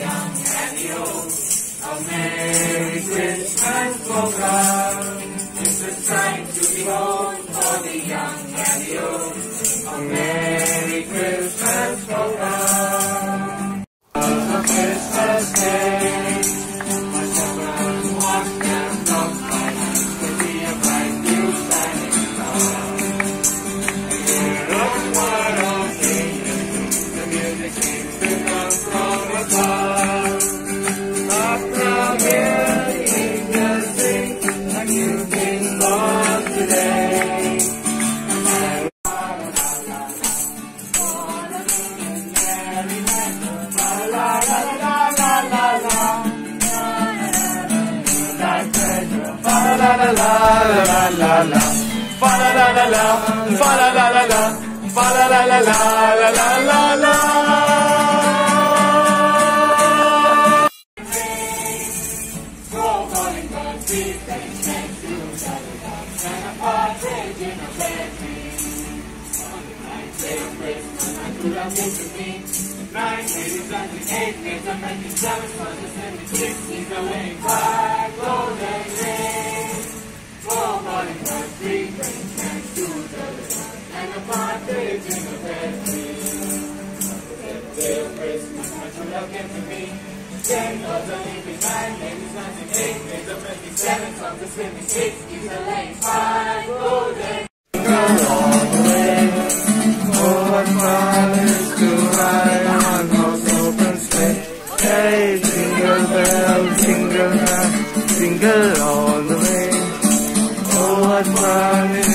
young and the old. A Merry Christmas program. It's a sight to behold for the young and the old. A Merry Christmas program. On a Christmas Day, my shepherd walked them dogs by night to be a bright new shining star. The year of what of singing, the music seems to come from afar. Up from here, the angels sing, a new King born today. La la la la la la, fa la la la la, fa la la la la, fa la la la la la la la la. Roll calling birds, beat they sing to each other, and a partridge in a pear tree. On the night day of Christmas, I could have been to me. 9 ladies and the 8 maids and 97 was the 76s away by golden rings. Four calling birds, 3 friends, and 2 brothers, and a partridge in a pear tree. On the 10th day of Christmas, my true love came to me. 10 was a living 9 ladies and the 8 maids and 27 of the 76s away by golden rings. All the way, oh what fun is to ride on those open sleigh. Hey, jingle bells, jingle all the way. Oh, what fun it